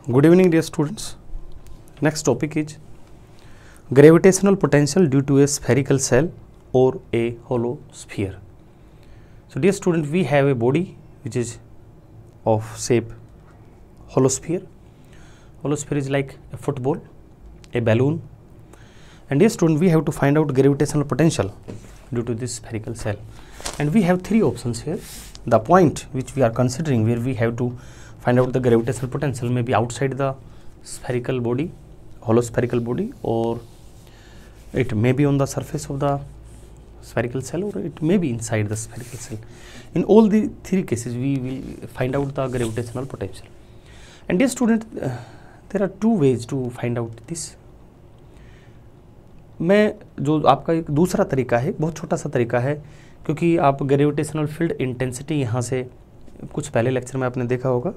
Good evening, dear students. Next topic is gravitational potential due to a spherical cell or a hollow sphere. So, dear student, we have a body which is of shape hollow sphere. Hollow sphere is like a football, a balloon. And dear student, we have to find out gravitational potential due to this spherical cell. And we have three options here. The point which we are considering where we have to find out the gravitational potential may be outside the spherical body, hollow spherical body, or it may be on the surface of the spherical cell, or it may be inside the spherical cell. In all the three cases, we will find out the gravitational potential. And dear student, there are two ways to find out this. मैं जो आपका एक दूसरा तरीका है, बहुत छोटा सा तरीका है, क्योंकि आप ग्रेविटेशनल फील्ड इंटेंसिटी यहाँ से कुछ पहले लेक्चर में आपने देखा होगा,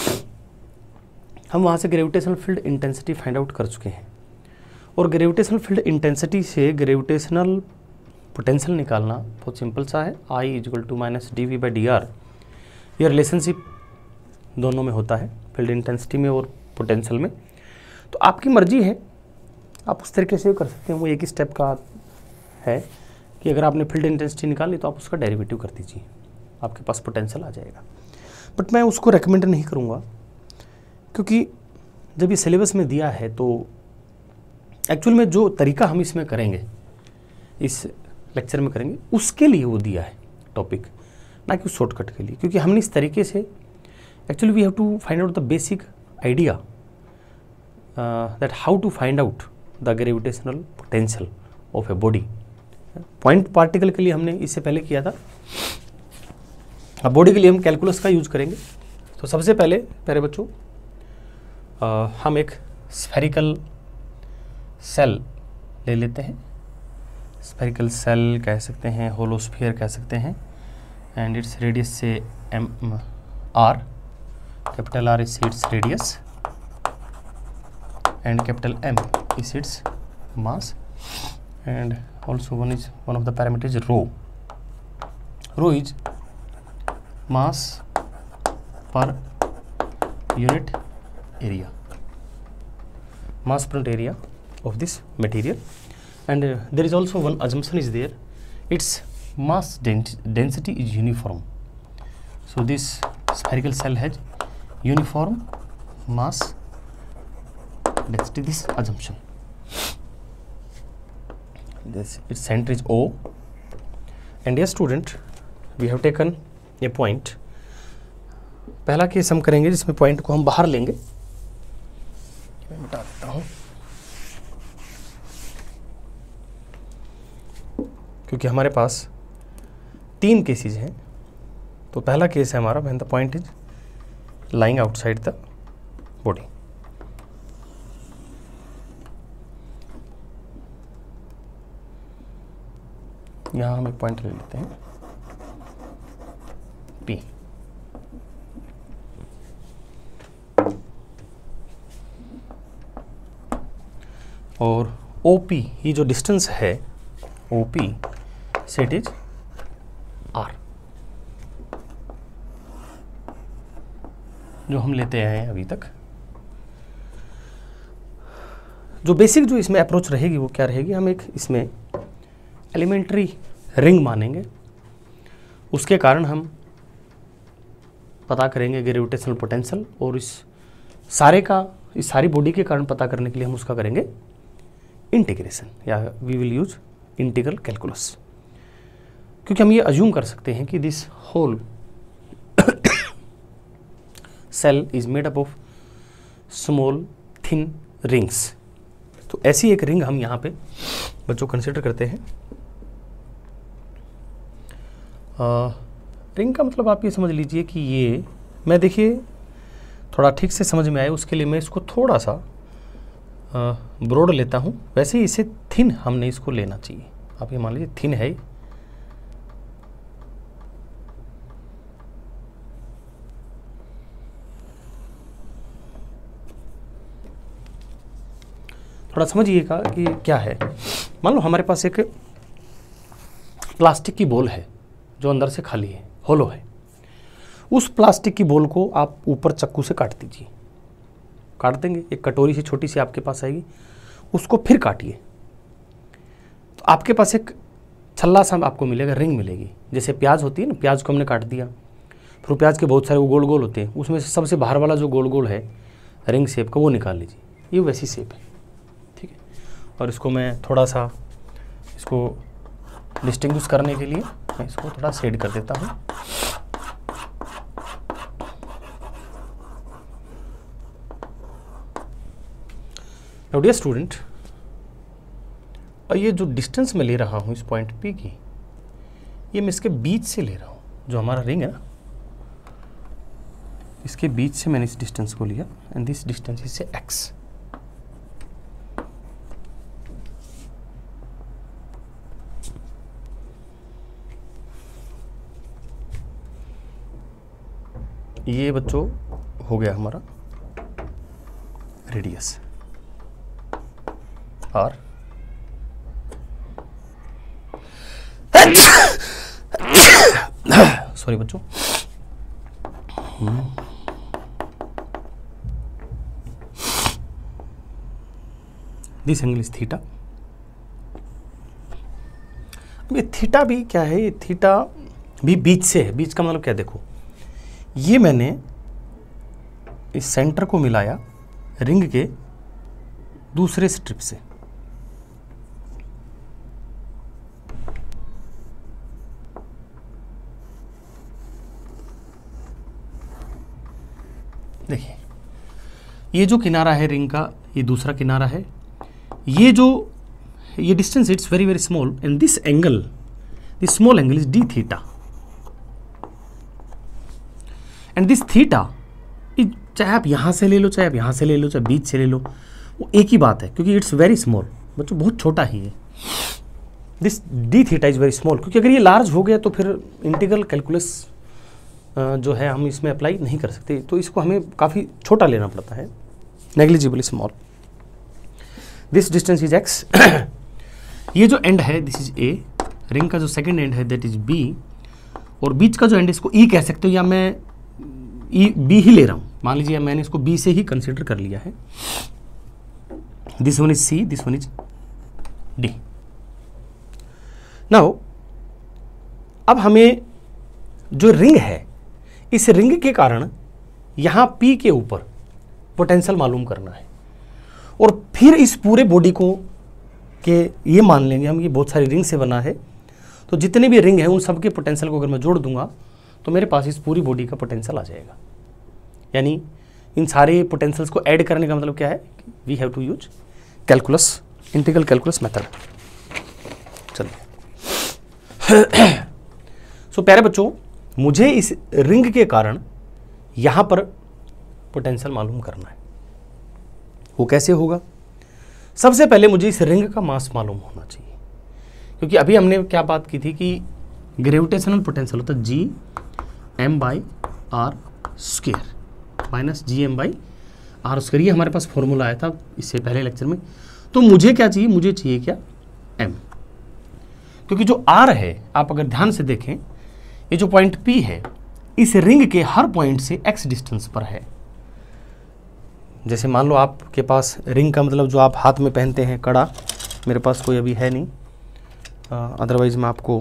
हम वहाँ से gravitational field intensity find out कर चुके हैं। और ग्रेविटेशनल फील्ड इंटेंसिटी से ग्रेविटेशनल पोटेंशियल निकालना बहुत सिंपल सा है। I = -dV/dr, यह रिलेशनशिप दोनों में होता है, फील्ड इंटेंसिटी में और पोटेंशियल में। तो आपकी मर्जी है, आप उस तरीके से कर सकते हैं। वो एक ही स्टेप का है कि अगर आपने फील्ड इंटेंसिटी निकाली तो आप उसका डेरिवेटिव कर दीजिए, आपके पास पोटेंशियल आ जाएगा। बट मैं उसको रेकमेंड नहीं करूँगा, क्योंकि जब ये सिलेबस में दिया है तो एक्चुअल में जो तरीका हम इसमें करेंगे, इस लेक्चर में करेंगे, उसके लिए वो दिया है टॉपिक, ना कि शॉर्टकट के लिए। क्योंकि हमने इस तरीके से actually we have to find out the basic idea that how to find out the gravitational potential of a body. Point particle के लिए हमने इससे पहले किया था, अब बॉडी के लिए हम कैलकुलस का यूज करेंगे। तो सबसे पहले प्यारे बच्चों, हम एक स्फेरिकल सेल ले लेते हैं। स्फेरिकल सेल कह सकते हैं, होलो स्फीयर कह सकते हैं, एंड इट्स रेडियस से r, capital R is its radius and capital M is its mass, and also one of the parameters is rho. Rho is mass per unit area, mass per unit area of this material. And there is also one assumption is there, its mass density is uniform. So this spherical cell has uniform mass density, this assumption. This its center is O, and dear student, we have taken a point. पहला case हम करेंगे जिसमें point को हम बाहर लेंगे। मैं मिटा देता हूँ, क्योंकि हमारे पास तीन केसेस हैं। तो पहला केस है हमारा when the point is lying outside the body. यहाँ हम एक पॉइंट ले लेते हैं P, और OP, ये जो डिस्टेंस है OP से इट इज R, जो हम लेते आए हैं अभी तक। जो बेसिक जो इसमें अप्रोच रहेगी वो क्या रहेगी, हम एक इसमें एलिमेंट्री रिंग मानेंगे। उसके कारण हम पता करेंगे ग्रेविटेशनल पोटेंशियल, और इस सारी बॉडी के कारण पता करने के लिए हम उसका करेंगे इंटीग्रेशन, या we will use integral calculus. क्योंकि हम ये अज्यूम कर सकते हैं कि this whole shell is made up of small thin rings. तो ऐसी एक रिंग हम यहाँ पे बच्चों कंसिडर करते हैं। रिंग का मतलब आप ये समझ लीजिए कि ये, मैं देखिए थोड़ा ठीक से समझ में आए उसके लिए मैं इसको थोड़ा सा ब्रॉड लेता हूँ। वैसे ही इसे थिन हमने इसको लेना चाहिए। आप ये मान लीजिए थिन है, थोड़ा समझिएगा कि क्या है। मान लो हमारे पास एक प्लास्टिक की बॉल है जो अंदर से खाली है, होलो है। उस प्लास्टिक की बॉल को आप ऊपर चक्कू से काट दीजिए, काट देंगे, एक कटोरी से छोटी सी आपके पास आएगी, उसको फिर काटिए तो आपके पास एक छल्ला सा आपको मिलेगा, रिंग मिलेगी। जैसे प्याज होती है ना, प्याज को हमने काट दिया, फिर वो प्याज के बहुत सारे वो गोल गोल होते हैं, उसमें से सबसे बाहर वाला जो गोल गोल है रिंग शेप का वो निकाल लीजिए, ये वैसी शेप है, ठीक है। और इसको मैं थोड़ा सा इसको डिस्टिंग्विश करने के लिए मैं इसको थोड़ा शेड कर देता हूँ। नाउ डियर स्टूडेंट, और ये जो डिस्टेंस मैं ले रहा हूँ इस पॉइंट P की, ये मैं इसके बीच से ले रहा हूँ, जो हमारा रिंग है ना, इसके बीच से मैंने इस डिस्टेंस को लिया, एंड दिस डिस्टेंस इज से x। ये बच्चों हो गया हमारा रेडियस R। सॉरी बच्चों, दिस एंगल इज थीटा। ये थीटा भी क्या है, ये थीटा भी बीच से है। बीच का मतलब क्या, देखो ये मैंने इस सेंटर को मिलाया रिंग के दूसरे स्ट्रिप से, देखिए ये जो किनारा है रिंग का, ये दूसरा किनारा है, ये distance it's very very small, and this angle, this small angle is d theta, and this theta चाहे आप यहां से ले लो, चाहे आप यहां से ले लो, चाहे बीच से ले लो, वो एक ही बात है, क्योंकि इट्स वेरी स्मॉल बच्चों, बहुत छोटा ही है। This d theta is very small, क्योंकि अगर ये लार्ज हो गया तो फिर इंटीग्रल कैलकुलस जो है हम इसमें अप्लाई नहीं कर सकते, तो इसको हमें काफ़ी छोटा लेना पड़ता है, negligibly small. This distance is x। ये जो एंड है दिस इज a, रिंग का जो सेकंड एंड है दैट इज b, और बीच का जो एंड इसको e कह सकते हो, या मैं b ही ले रहा हूँ, मान लीजिए मैंने इसको b से ही कंसिडर कर लिया है। This one is c, this one is d। Now अब हमें जो रिंग है, इस रिंग के कारण यहाँ P के ऊपर पोटेंशियल मालूम करना है, और फिर इस पूरे बॉडी को के ये मान लेंगे हम, ये बहुत सारी रिंग से बना है, तो जितने भी रिंग हैं उन सब के पोटेंशियल को अगर मैं जोड़ दूंगा तो मेरे पास इस पूरी बॉडी का पोटेंशियल आ जाएगा। यानी इन सारे पोटेंशियल्स को ऐड करने का मतलब क्या है, we have to use calculus, integral calculus method. चलिए सो प्यारे बच्चों, मुझे इस रिंग के कारण यहां पर पोटेंशियल मालूम करना है। वो कैसे होगा, सबसे पहले मुझे इस रिंग का मास मालूम होना चाहिए, क्योंकि अभी हमने क्या बात की थी कि ग्रेविटेशनल पोटेंशियल होता है G M by R square minus G M by R square. ये हमारे पास फॉर्मूला आया था इससे पहले लेक्चर में। तो मुझे क्या चाहिए, मुझे चाहिए क्या, एम, क्योंकि जो आर है, आप अगर ध्यान से देखें, ये जो पॉइंट P है इस रिंग के हर पॉइंट से x डिस्टेंस पर है। जैसे मान लो आपके पास रिंग का मतलब जो आप हाथ में पहनते हैं कड़ा, मेरे पास कोई अभी है नहीं, अदरवाइज मैं आपको,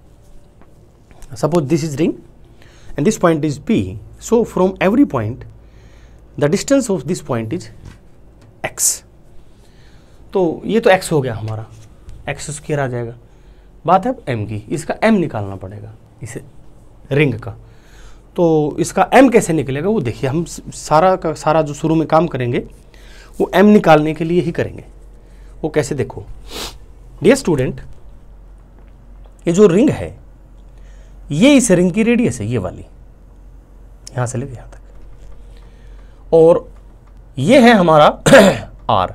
suppose this is ring and this point is P, so from every point the distance of this point is x। तो ये तो x हो गया हमारा, x स्क्वायर आ जाएगा। बात है अब m की, इसका m निकालना पड़ेगा इस रिंग का। तो इसका m कैसे निकलेगा वो देखिए, हम सारा का सारा जो शुरू में काम करेंगे वो m निकालने के लिए ही करेंगे। वो कैसे, देखो डियर स्टूडेंट, ये जो रिंग है ये इस रिंग की रेडियस है, ये वाली, यहां से लेके यहां तक, और ये है हमारा r।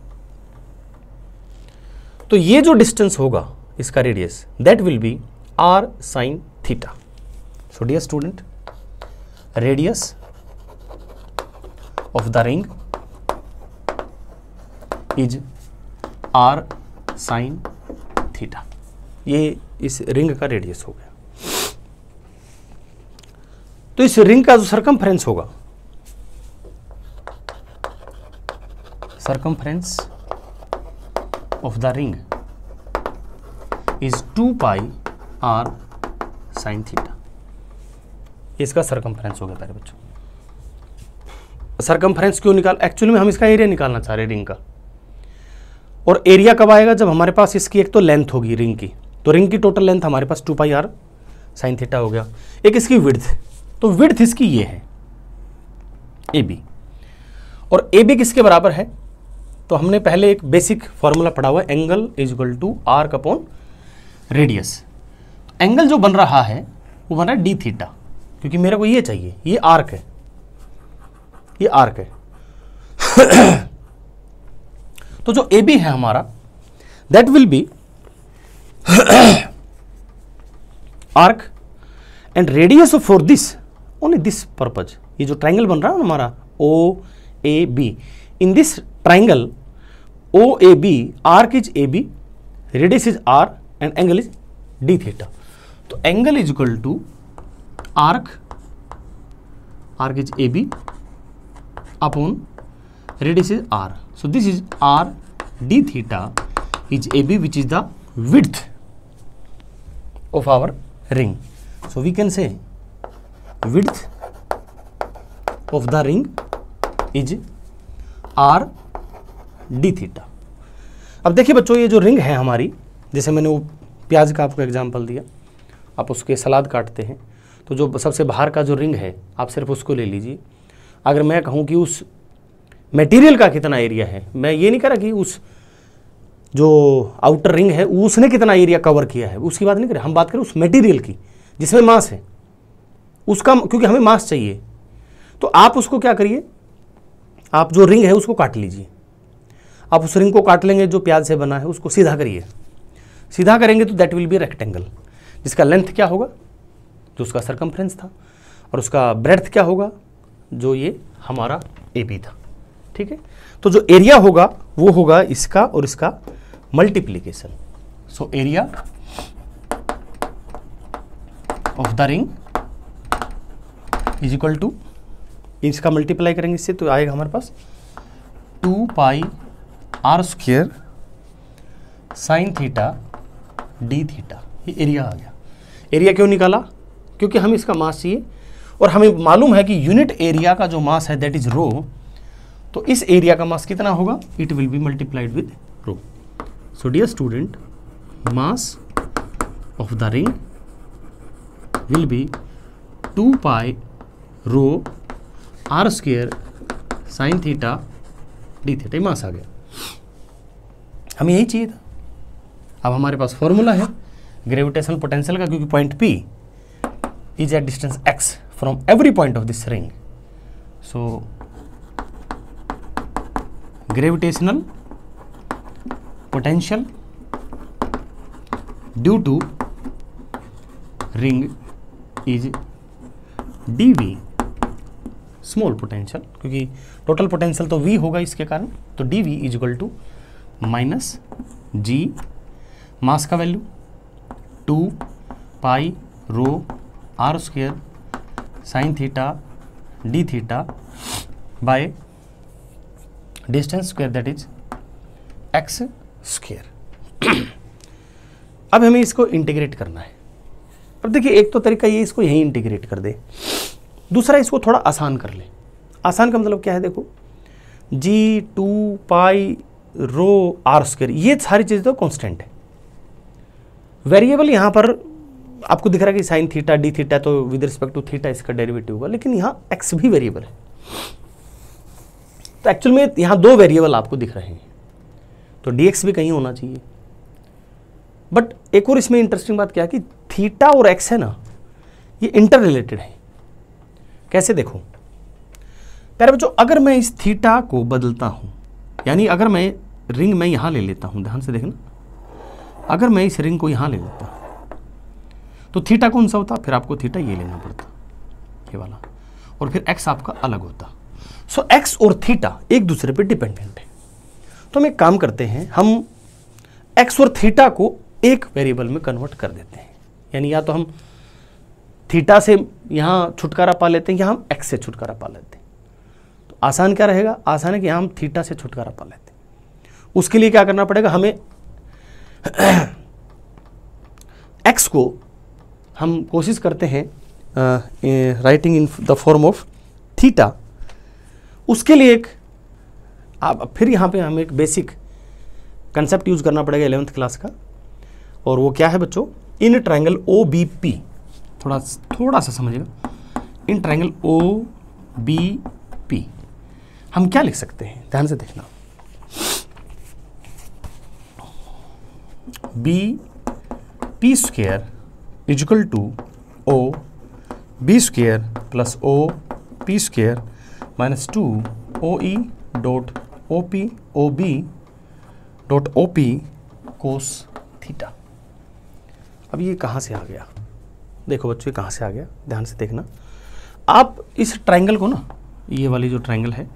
तो ये जो डिस्टेंस होगा इसका radius, that will be r sin theta। So dear student, radius of the ring is r sin theta। ये इस रिंग का रेडियस हो गया। तो इस रिंग का जो सरकमफ्रेंस होगा circumference of the ring is 2 pi r sin theta. इसका सरकमफ्रेंस हो गया प्यारे बच्चों। सरकमफ्रेंस क्यों निकाल, एक्चुअली में हम इसका एरिया निकालना चाह रहे हैं रिंग का। और एरिया कब आएगा, जब हमारे पास इसकी एक तो लेंथ होगी रिंग की, तो रिंग की टोटल लेंथ हमारे पास 2 पाई r sin थीटा हो गया। एक इसकी विड्थ, तो विड्थ इसकी ये है AB, और AB किसके बराबर है, तो हमने पहले एक बेसिक फॉर्मूला पढ़ा हुआ है, angle is equal to arc upon radius. Angle जो बन रहा है वो बन रहा है d थीटा, क्योंकि मेरे को ये चाहिए, ये आर्क है, ये आर्क है। तो जो AB है हमारा, that will be arc and radius for this only this purpose. ये जो ट्राइंगल बन रहा है हमारा OAB, in this triangle OAB arc is AB, radius is R and angle is d theta. तो angle is equal to arc is AB upon radius is R, so this is R d theta is AB, which is the width of our ring. So we can say width of the ring is R d theta. अब देखिए बच्चों, ये जो ring है हमारी, जैसे मैंने वो प्याज का आपको एग्जांपल दिया, आप उसके सलाद काटते हैं, तो जो सबसे बाहर का जो रिंग है आप सिर्फ उसको ले लीजिए। अगर मैं कहूँ कि उस मटेरियल का कितना एरिया है, मैं ये नहीं कह रहा कि उस जो आउटर रिंग है उसने कितना एरिया कवर किया है, उसकी बात नहीं कर रहे, हम बात करें उस मटेरियल की जिसमें मास है उसका, क्योंकि हमें मास चाहिए। तो आप उसको क्या करिए, आप जो रिंग है उसको काट लीजिए। आप उस रिंग को काट लेंगे जो प्याज से बना है, उसको सीधा करिए। सीधा करेंगे तो दैट विल बी रेक्टेंगल, जिसका लेंथ क्या होगा, जो उसका सरकमफ्रेंस था, और उसका ब्रेड्थ क्या होगा, जो ये हमारा AB था। ठीक है, तो जो एरिया होगा वो होगा इसका और इसका multiplication. So area of the ring is equal to, इसका मल्टीप्लाई करेंगे इससे तो आएगा हमारे पास 2 pi r square sine theta d theta. ये एरिया आ गया। एरिया क्यों निकाला, क्योंकि हमें इसका मास चाहिए और हमें मालूम है कि यूनिट एरिया का जो मास है दैट इज रो, तो इस एरिया का मास कितना होगा, it will be multiplied with rho. So dear student, mass of the ring will be 2 pi rho r square sine theta d theta. Mass आ गया, हमें यही चाहिए था। अब हमारे पास फॉर्मूला है ग्रेविटेशनल पोटेंशियल का, क्योंकि point P is at distance x from every point of this ring. So gravitational potential due to ring is dv small potential, क्योंकि टोटल पोटेंशियल तो v होगा इसके कारण, तो dv is equal to minus g, mass का value 2 pi rho r square sine theta d theta by distance square that is x square. अब हमें इसको इंटीग्रेट करना है। अब देखिए, एक तो तरीका ये इसको यहीं इंटीग्रेट कर दे, दूसरा इसको थोड़ा आसान कर ले। आसान का मतलब क्या है, देखो g 2 pi rho r square, ये सारी चीज़ें तो कांस्टेंट है। वेरिएबल यहाँ पर आपको दिख रहा है कि साइन थीटा डी थीटा, तो विद रिस्पेक्ट टू थीटा इसका डेरिवेटिव होगा, लेकिन यहाँ x भी वेरिएबल है। तो एक्चुअल में यहाँ 2 वेरिएबल आपको दिख रहे हैं, तो dx भी कहीं होना चाहिए। बट एक और इसमें इंटरेस्टिंग बात क्या है कि थीटा और x है ना, ये इंटर रिलेटेड है। कैसे, देखो प्यारे बच्चों, अगर मैं इस थीटा को बदलता हूँ, यानी अगर मैं रिंग में यहाँ ले लेता हूँ, ध्यान से देखना, अगर मैं इस रिंग को यहाँ ले लेता तो थीटा कौन सा होता, फिर आपको थीटा ये लेना पड़ता, ये वाला, और फिर x आपका अलग होता। सो x और थीटा एक दूसरे पे डिपेंडेंट है। तो हम एक काम करते हैं, हम x और थीटा को एक वेरिएबल में कन्वर्ट कर देते हैं। यानी या तो हम थीटा से यहाँ छुटकारा पा लेते हैं या हम x से छुटकारा पा लेते हैं। तो आसान क्या रहेगा, आसान है कि हम थीटा से छुटकारा पा लेते हैं। उसके लिए क्या करना पड़ेगा, हमें एक्स को हम कोशिश करते हैं writing in the form of theta. उसके लिए एक फिर यहाँ पे हमें एक बेसिक कंसेप्ट यूज करना पड़ेगा 11th क्लास का, और वो क्या है बच्चों, in triangle O B P, थोड़ा सा समझिएगा, in triangle O B P हम क्या लिख सकते हैं, ध्यान से देखना। B P square is equal to O B square plus O P square minus 2 O E dot O P O B dot O P cos theta. अब ये कहाँ से आ गया, देखो बच्चों ये कहाँ से आ गया, ध्यान से देखना। आप इस ट्रायंगल को ना, ये वाली जो ट्रायंगल है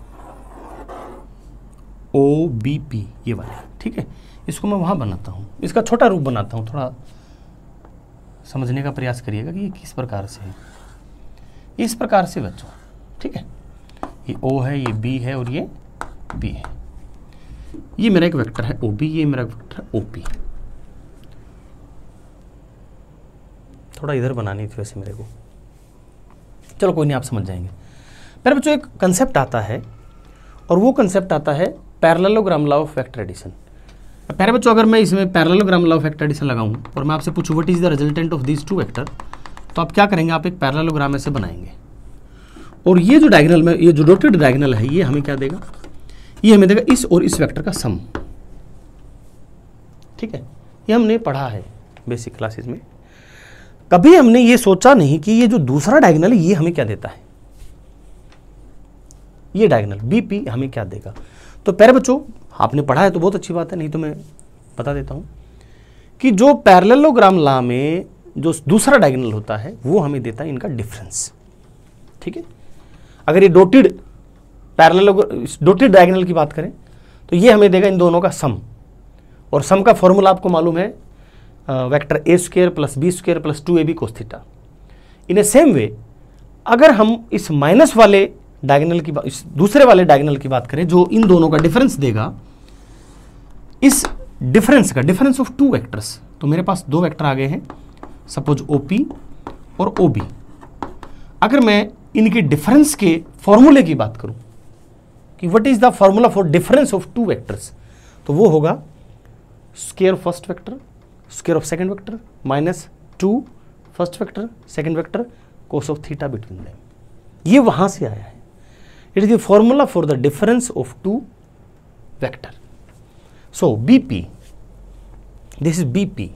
ओ बी पी, ये वाली, ठीक है, इसको मैं वहाँ बनाता हूँ, इसका छोटा रूप बनाता हूँ, थोड़ा समझने का प्रयास करिएगा कि ये किस प्रकार से है। इस प्रकार से बच्चों, ठीक है, ये ओ है, ये बी है और ये बी है। ये मेरा एक वेक्टर है ओ बी, ये मेरा वेक्टर है ओ पी। थोड़ा इधर बनानी थी वैसे मेरे को, चलो कोई नहीं, आप समझ जाएंगे। मेरे बच्चों एक कंसेप्ट आता है, और वो कंसेप्ट आता है parallelogram law of vector addition. प्यारे बच्चों, अगर मैं इसमें parallelogram law of vector addition लगाऊं और मैं आपसे पूछूं what is the resultant of this two vector, तो आप क्या करेंगे, आप एक पैरेललोग्राम ऐसे बनाएंगे, और ये जो डायगोनल में, ये जो डॉटेड डायगोनल है, ये हमें क्या देगा, ये हमें देगा इस और इस वेक्टर का सम, ठीक है। ये हमने पढ़ा है बेसिक क्लासेस में। कभी हमने ये सोचा नहीं कि ये जो दूसरा डायगोनल है ये हमें क्या देता है, ये डायगोनल बीपी हमें क्या देगा। तो प्यारे बच्चों, आपने पढ़ा है तो बहुत अच्छी बात है, नहीं तो मैं बता देता हूं कि जो पैरेललोग्राम लॉ में जो दूसरा डायगोनल होता है वो हमें देता है इनका डिफरेंस, ठीक है। अगर ये डॉटेड डायगोनल की बात करें तो ये हमें देगा इन दोनों का सम, और सम का फॉर्मूला आपको मालूम है, vector A square plus B square plus 2ab cos theta. In a same way, अगर हम इस माइनस वाले डायगोनल की बात, इस दूसरे वाले डायगोनल की बात करें जो इन दोनों का डिफरेंस देगा, इस डिफरेंस का डिफरेंस ऑफ टू वेक्टर्स, तो मेरे पास दो वेक्टर आ गए हैं, सपोज ओपी और ओबी। अगर मैं इनके डिफरेंस के फॉर्मूले की बात करूं कि what is the formula for difference of two vectors, तो वो होगा square of first vector square of second vector minus 2 first vector second vector cos of theta between them. ये वहां से आया है, it is the formula for the difference of two vector. So BP, this is BP,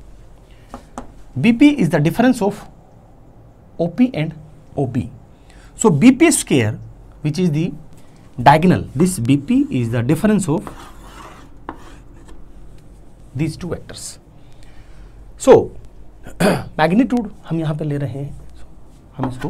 BP is the difference of OP and OB. So BP square, which is the diagonal, this BP is the difference of these two vectors. So magnitude हम यहाँ पे ले रहे हैं, हम इसको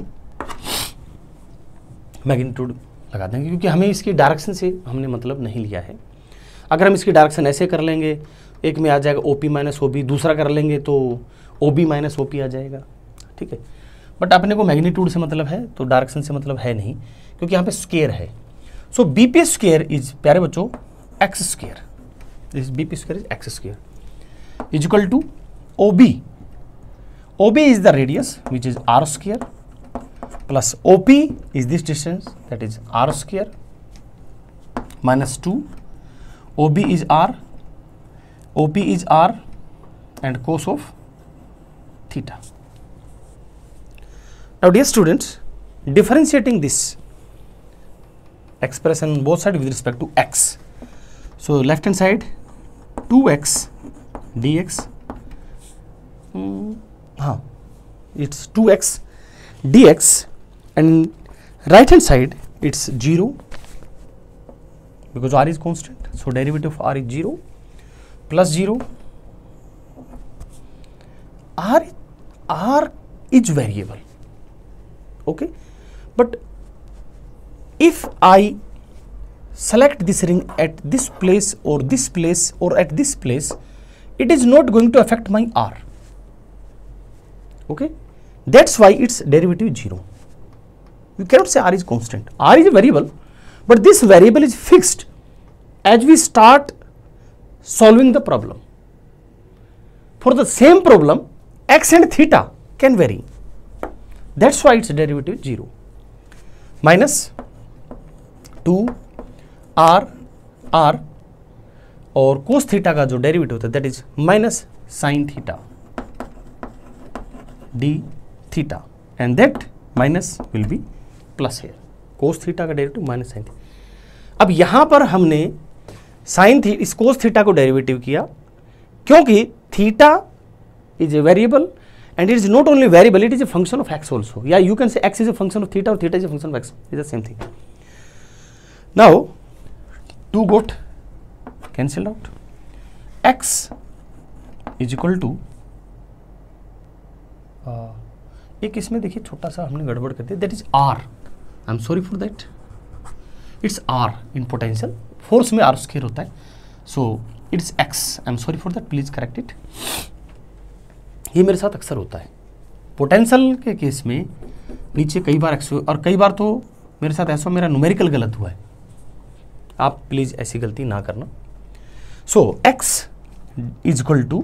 magnitude लगा देंगे क्योंकि हमें इसकी डायरेक्शन से हमने मतलब नहीं लिया है। अगर हम इसकी डायरेक्शन ऐसे कर लेंगे, एक में आ जाएगा OP माइनस OB, दूसरा कर लेंगे तो OB माइनस OP आ जाएगा, ठीक है। बट अपने को मैग्नीट्यूड से मतलब है, तो डायरेक्शन से मतलब है नहीं, क्योंकि यहाँ पे स्क्वायर है। सो बीपी स्क्वायर इज, प्यारे बच्चों, x square, this BP square is x square is equal to OB. OB is the radius which is r square plus OP is this distance that is r square minus 2, OB is r, OP is r and cos of theta. Now dear students, differentiating this expression on both sides with respect to x. So left hand side 2x dx, it's 2x dx, and right hand side it's 0 because r is constant, so derivative of r is 0 plus 0. r is variable, okay, but if I select this ring at this place or this place or at this place, it is not going to affect my r, okay, that's why its derivative is 0. You cannot say r is constant. R is a variable, but this variable is fixed as we start solving the problem. For the same problem, x and theta can vary. That's why its derivative is 0. Minus 2 r और cos theta का जो derivative होता है that is minus sine theta d theta and that minus will be plus here. Cos theta का derivative minus sine theta. अब यहां पर हमने इस कोस थीटा को डेरिवेटिव किया क्योंकि theta is a variable and it is not only variable, it is a function of x also. Yeah, you can say x is a function of theta or theta is a function of x. It's the same thing. Now 2 got cancelled out. X is equal to एक इसमें देखिए छोटा सा हमने गड़बड़ कर दिया, that is r. I'm sorry for that. It's r in potential. Force में r square होता है, so it's x. I'm sorry for that. Please correct it. ये मेरे साथ अक्सर होता है पोटेंशियल के केस में, नीचे कई बार एक्स और कई बार तो मेरे साथ ऐसा मेरा न्यूमेरिकल गलत हुआ है. आप प्लीज ऐसी गलती ना करना. So x is equal to,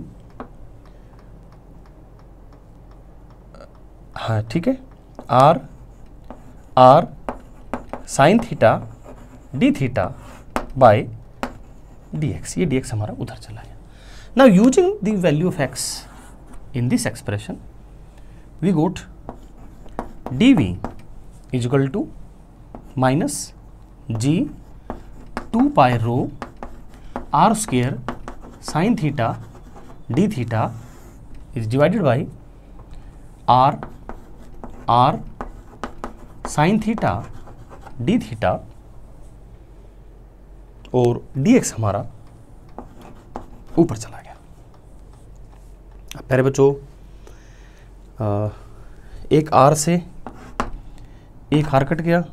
हाँ ठीक है, r sine theta d theta by dx. ये dx हमारा उधर चला गया. Now using the value of x in this expression, we got dv is equal to minus g 2 pi rho r square sin theta d theta is divided by r sin theta d theta और dx हमारा ऊपर चला गया. प्यारे बच्चों, एक r से एक r कट गया,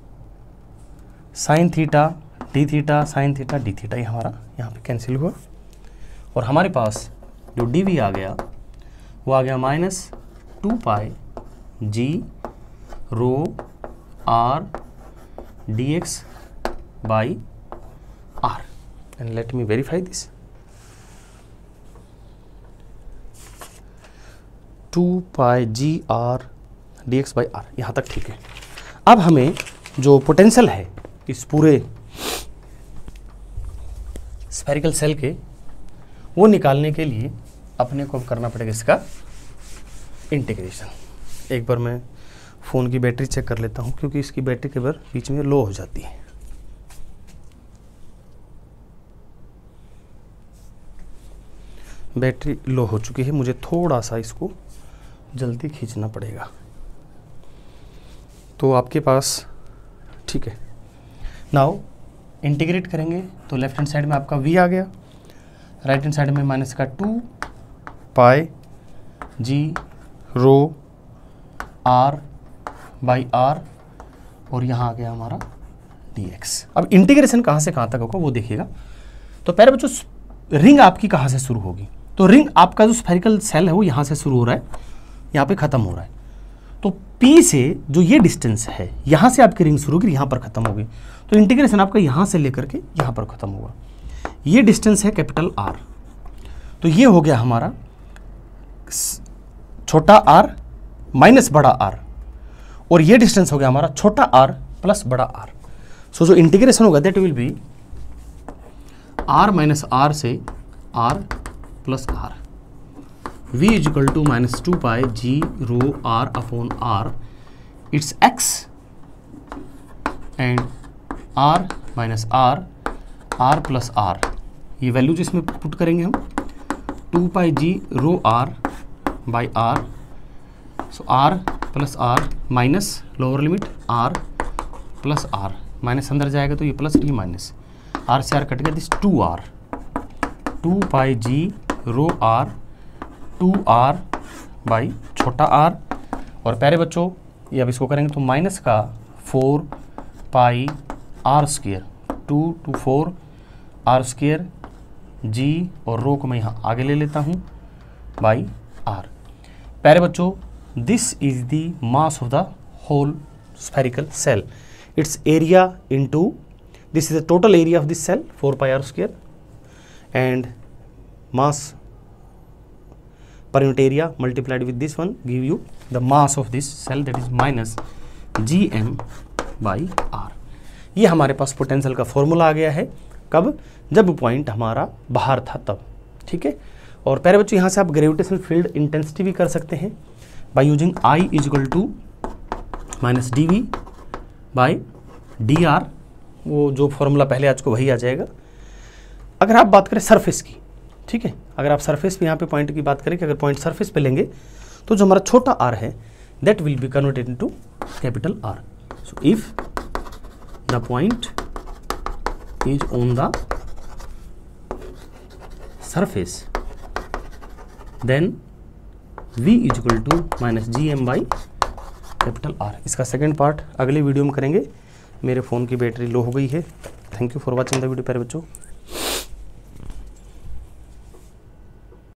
sine theta d theta sine theta d theta, ये हमारा यहाँ पे कैंसिल हुआ और हमारे पास जो dv आ गया वो आ गया minus 2 pi g rho r d x by r. And let me verify this. 2 pi g r d x by r, यहाँ तक ठीक है. अब हमें जो पोटेंशियल है इस पूरे स्फेरिकल सेल के, वो निकालने के लिए अपने को अब करना पड़ेगा इसका इंटीग्रेशन. एक बार मैं फ़ोन की बैटरी चेक कर लेता हूँ क्योंकि इसकी बैटरी के बार बीच में लो हो जाती है. बैटरी लो हो चुकी है, मुझे थोड़ा सा इसको जल्दी खींचना पड़ेगा. तो आपके पास ठीक है. नाउ इंटीग्रेट करेंगे तो लेफ्ट हैंड साइड में आपका v आ गया, राइट हैंड साइड में माइनस का 2 pi g rho r by r और यहाँ आ गया हमारा dx. अब इंटीग्रेशन कहाँ से कहाँ तक होगा वो देखिएगा. तो पहले बच्चों रिंग आपकी कहाँ से शुरू होगी, तो रिंग आपका जो स्फेरिकल सेल है वो यहाँ से शुरू हो रहा है, यहाँ पे ख़त्म हो रहा है. तो P से जो ये डिस्टेंस है यहाँ से आपकी रिंग शुरू होगी, यहाँ पर ख़त्म होगी. तो इंटीग्रेशन आपका यहाँ से लेकर के यहाँ पर ख़त्म होगा. ये डिस्टेंस है कैपिटल R. तो ये हो गया हमारा छोटा r माइनस बड़ा R और ये डिस्टेंस हो गया हमारा छोटा r प्लस बड़ा R. सो जो इंटीग्रेशन होगा that will be r minus r से r plus r. v is equal to minus 2 pi g rho r upon r. It's x and r minus r plus r. ये value जिसमें put करेंगे हम 2 pi g rho r by r. So r plus r minus lower limit r plus r, minus अंदर जाएगा तो ये plus ये minus, r से r कट गया, this 2r 2 pi g rho r 2r by छोटा r. और प्यारे बच्चों ये अब इसको करेंगे तो माइनस का 4 pi r square 2 to 4 r square g और रो को मैं यहाँ आगे ले लेता हूँ बाई r. प्यारे बच्चों this is the mass of the whole spherical shell. It's area into This is the total area of this cell, 4 pi r square, and mass per unit area multiplied with this one give you the mass of this cell, that is minus gm by r. ये हमारे पास potential का formula आ गया है। कब? जब point हमारा बाहर था तब। ठीक है। और प्यारे बच्चों, यहाँ से आप ग्रेविटेशनल फील्ड इंटेंसिटी भी कर सकते हैं by using I equal to minus dv by dr। वो जो फॉर्मूला पहले आज को वही आ जाएगा। अगर आप बात करें सरफेस की, ठीक है, अगर आप सरफेस पे यहाँ पे पॉइंट की बात करें कि अगर पॉइंट सरफेस पे लेंगे तो जो हमारा छोटा r है that will be converted into capital R। So if the point is on the surface then v is equal to minus gm by capital R। इसका सेकेंड पार्ट अगले वीडियो में करेंगे। मेरे फ़ोन की बैटरी लो हो गई है। Thank you for watching the video प्यारे बच्चों।